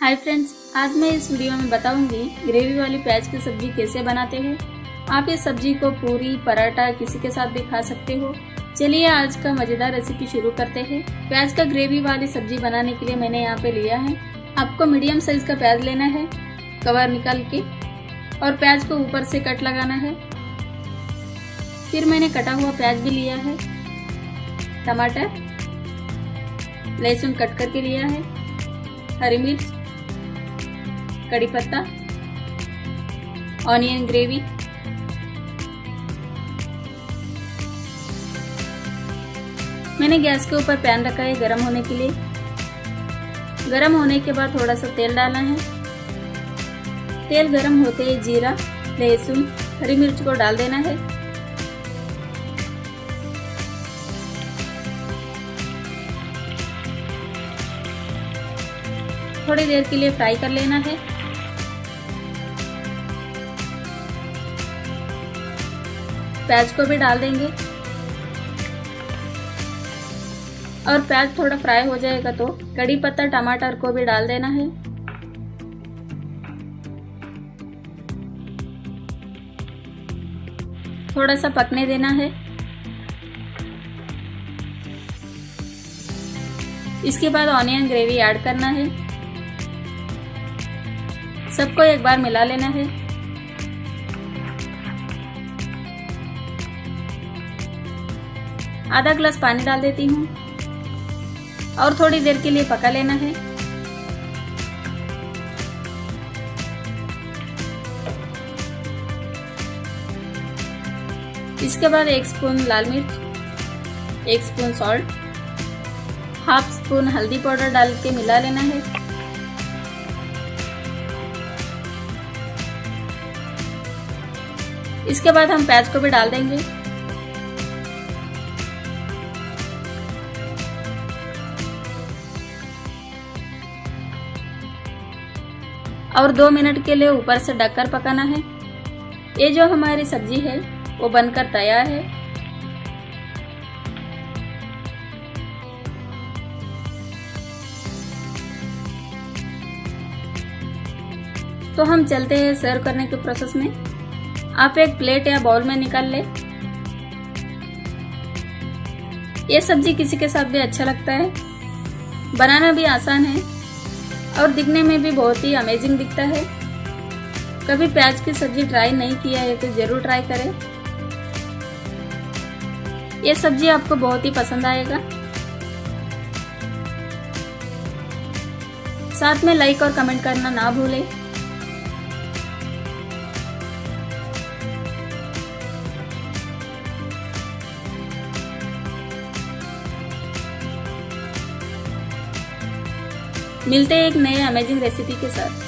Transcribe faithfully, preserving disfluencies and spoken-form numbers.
Hi friends, आज मैं इस वीडियो में बताऊंगी ग्रेवी वाली प्याज की सब्जी कैसे बनाते हैं। आप इस सब्जी को पूरी, पराठा किसी के साथ भी खा सकते हो। चलिए आज का मजेदार रेसिपी शुरू करते हैं। प्याज का ग्रेवी वाली सब्जी बनाने के लिए मैंने यहाँ पे लिया है। आपको मीडियम साइज का प्याज लेना है, कवर निकाल के, और प्याज को ऊपर से कट लगाना है। फिर मैंने कटा हुआ प्याज भी लिया है, टमाटर, लहसुन कट करके लिया है, हरी मिर्च, कड़ी पत्ता, ऑनियन ग्रेवी, मैंने गैस के ऊपर पैन रखा है गरम होने के लिए। गरम होने के बाद थोड़ा सा तेल डालना है। तेल गरम होते ही जीरा, लहसुन, हरी मिर्च को डाल देना है। थोड़ी देर के लिए फ्राई कर लेना है। प्याज को भी डाल देंगे और प्याज थोड़ा फ्राई हो जाएगा तो कड़ी पत्ता, टमाटर को भी डाल देना है। थोड़ा सा पकने देना है। इसके बाद ऑनियन ग्रेवी ऐड करना है। सबको एक बार मिला लेना है। आधा ग्लास पानी डाल देती हूँ और थोड़ी देर के लिए पका लेना है। इसके बाद एक स्पून लाल मिर्च, एक स्पून सॉल्ट, हाफ स्पून हल्दी पाउडर डाल के मिला लेना है। इसके बाद हम प्याज को भी डाल देंगे। और दो मिनट के लिए ऊपर से ढककर पकाना है। ये जो हमारी सब्जी है वो बनकर तैयार है। तो हम चलते हैं सर्व करने के प्रोसेस में। आप एक प्लेट या बाउल में निकाल ले। ये सब्जी किसी के साथ भी अच्छा लगता है। बनाना भी आसान है और दिखने में भी बहुत ही अमेजिंग दिखता है। कभी प्याज की सब्जी ट्राई नहीं किया है तो जरूर ट्राई करें। ये सब्जी आपको बहुत ही पसंद आएगा। साथ में लाइक और कमेंट करना ना भूलें। मिलते हैं एक नए अमेजिंग रेसिपी के साथ।